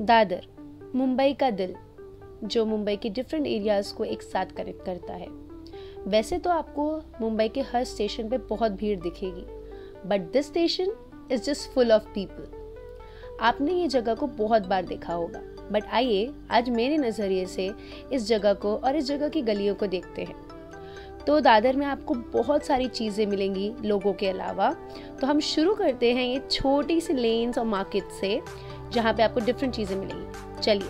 दादर, मुंबई का दिल, जो मुंबई के डिफरेंट एरियाज़ को एक साथ कनेक्ट करता है। वैसे तो आपको मुंबई के हर स्टेशन पे बहुत भीड़ दिखेगी, but this station is just full of people. आपने ये जगह को बहुत बार देखा होगा, बट आइए आज मेरे नज़रिए से इस जगह को और इस जगह की गलियों को देखते हैं। तो दादर में आपको बहुत सारी चीज़ें मिलेंगी लोगों के अलावा। तो हम शुरू करते हैं ये छोटी सी लेन्स और मार्केट से, जहाँ पे आपको डिफरेंट चीज़ें मिलेंगी। चलिए।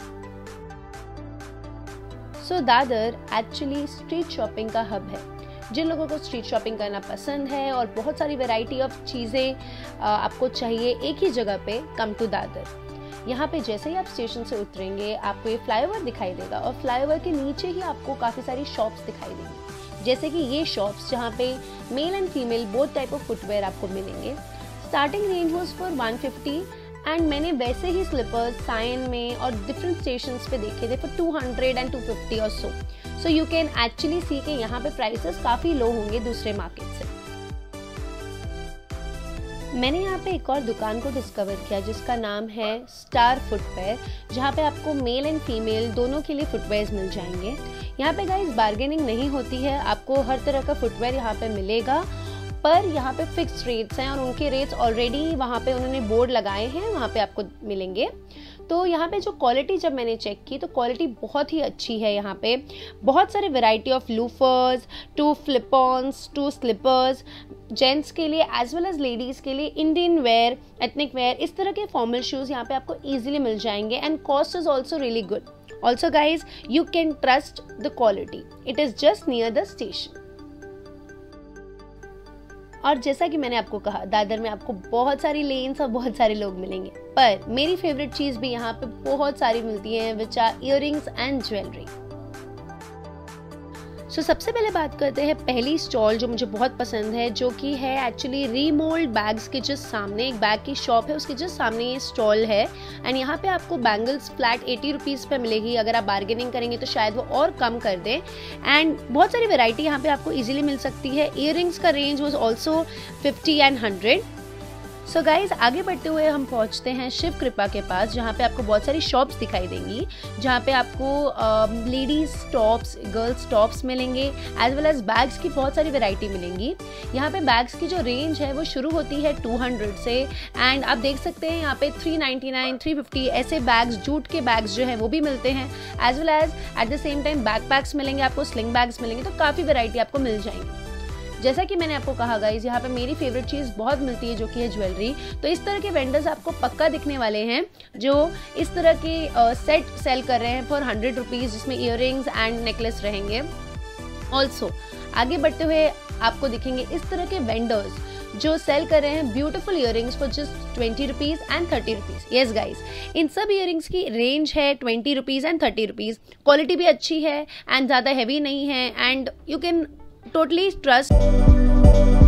So Dadar actually street shopping का हब है। जिन लोगों को स्ट्रीट शॉपिंग करना पसंद है और बहुत सारी वैरायटी ऑफ चीज़ें आपको चाहिए एक ही जगह पे, कम टू दादर। यहाँ पे जैसे ही आप स्टेशन से उतरेंगे आपको ये फ्लाईओवर दिखाई देगा और फ्लाईओवर के नीचे ही आपको काफ़ी सारी शॉप्स दिखाई देंगी, जैसे कि ये शॉप्स जहाँ पे male and female both type of footwear आपको मिलेंगे। Starting range was for 150 and मैंने वैसे ही स्लीपर्स साइन में और डिफरेंट स्टेशंस पे देखे थे फॉर 200 एंड 250 और so you can actually see कि यहाँ पे प्राइसेस काफ़ी लो होंगे दूसरे मार्केट से। मैंने यहाँ पे एक और दुकान को डिस्कवर किया जिसका नाम है स्टार फुटवेयर, जहाँ पे आपको मेल एंड फीमेल दोनों के लिए फुटवेयर्स मिल जाएंगे। यहाँ पे गाइस बार्गेनिंग नहीं होती है, आपको हर तरह का फुटवेयर यहाँ पे मिलेगा, पर यहाँ पे फिक्स्ड रेट्स हैं और उनके रेट्स ऑलरेडी वहाँ पे उन्होंने बोर्ड लगाए हैं, वहाँ पे आपको मिलेंगे। तो यहाँ पे जो क्वालिटी जब मैंने चेक की तो क्वालिटी बहुत ही अच्छी है। यहाँ पे बहुत सारे variety of loafers to flip-ons to slippers, gents के लिए एज वेल एज लेडीज़ के लिए इंडियन वेयर, एथनिक वेयर, इस तरह के फॉर्मल शूज़ यहाँ पे आपको ईजिली मिल जाएंगे and cost is also really good. Also guys you can trust the quality, it is just near the station. और जैसा कि मैंने आपको कहा, दादर में आपको बहुत सारी लेन्स और बहुत सारे लोग मिलेंगे, पर मेरी फेवरेट चीज़ भी यहाँ पे बहुत सारी मिलती है, which are earrings and jewellery. So सबसे पहले बात करते हैं पहली स्टॉल जो मुझे बहुत पसंद है, जो कि है एक्चुअली रीमोल्ड बैग्स के जस्ट सामने। एक बैग की शॉप है, उसके जस्ट सामने ये स्टॉल है एंड यहाँ पे आपको बैंगल्स फ्लैट 80 रुपीज़ पे मिलेगी। अगर आप बार्गेनिंग करेंगे तो शायद वो और कम कर दें एंड बहुत सारी वैरायटी यहाँ पे आपको इजीली मिल सकती है। ईयररिंग्स का range was also 50 and 100। So guys आगे बढ़ते हुए हम पहुंचते हैं शिव कृपा के पास, जहाँ पे आपको बहुत सारी शॉप्स दिखाई देंगी, जहाँ पे आपको लेडीज टॉप्स, गर्ल्स टॉप्स मिलेंगे एज वेल एज बैग्स की बहुत सारी वैरायटी मिलेंगी। यहाँ पे बैग्स की जो रेंज है वो शुरू होती है 200 से एंड आप देख सकते हैं यहाँ पे 399, 350 ऐसे बैग्स, जूट के बैग्स जो है वो भी मिलते हैं, as well as at the same time backpacks मिलेंगे, आपको स्लिंग बैग्स मिलेंगे, तो काफ़ी वैरायटी आपको मिल जाएंगी। जैसा कि मैंने आपको कहा गाइस, यहाँ पे मेरी फेवरेट चीज़ बहुत मिलती है जो कि है ज्वेलरी। तो इस तरह के वेंडर्स आपको पक्का दिखने वाले हैं जो इस तरह के सेट सेल कर रहे हैं फॉर 100 रुपीज़, जिसमें ईयररिंग्स एंड नेकलेस रहेंगे। ऑल्सो आगे बढ़ते हुए आपको दिखेंगे इस तरह के वेंडर्स जो सेल कर रहे हैं beautiful earrings for just 20 rupees and 30 rupees. Yes guys, इन सब ईयररिंग्स की रेंज है 20 रुपीज़ एंड 30 रुपीज़। क्वालिटी भी अच्छी है एंड ज़्यादा हैवी नहीं है and you can totally trust।